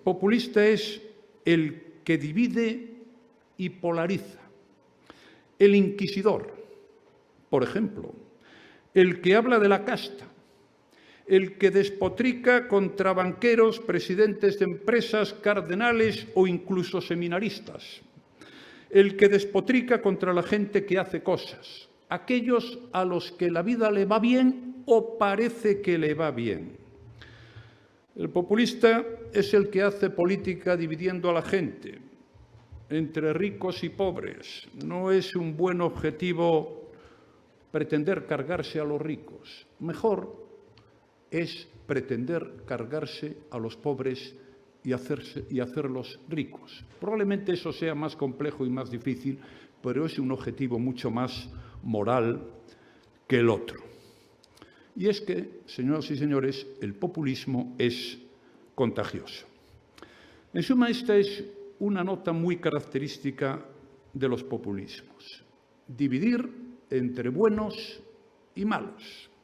populista es el que divide y polariza. El inquisidor, por ejemplo, el que habla de la casta, el que despotrica contra banqueros, presidentes de empresas, cardenales o incluso seminaristas, el que despotrica contra la gente que hace cosas, aquellos a los que la vida le va bien o parece que le va bien. El populista es el que hace política dividiendo a la gente entre ricos y pobres. No es un buen objetivo pretender cargarse a los ricos. Mejor es pretender cargarse a los pobres y hacerlos ricos. Probablemente eso sea más complejo y más difícil, pero es un objetivo mucho más moral que el otro. Y es que, señoras y señores, el populismo es contagioso. En suma, esta es una nota muy característica de los populismos: dividir entre buenos y malos.